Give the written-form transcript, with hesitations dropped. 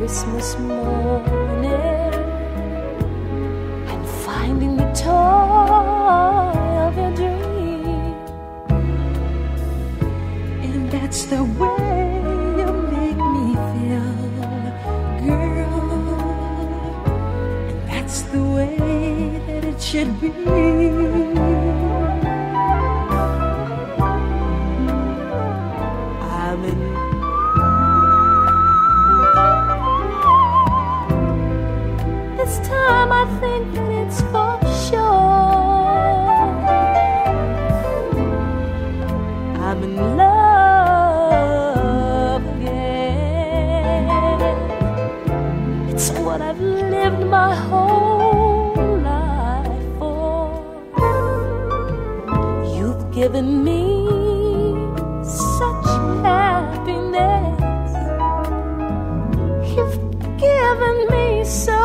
Christmas morning and finding the toy of your dream. And that's the way you make me feel, girl. And that's the way that it should be. This time I think that it's for sure. I'm in love again. It's what I've lived my whole life for. You've given me such happiness. You've given me so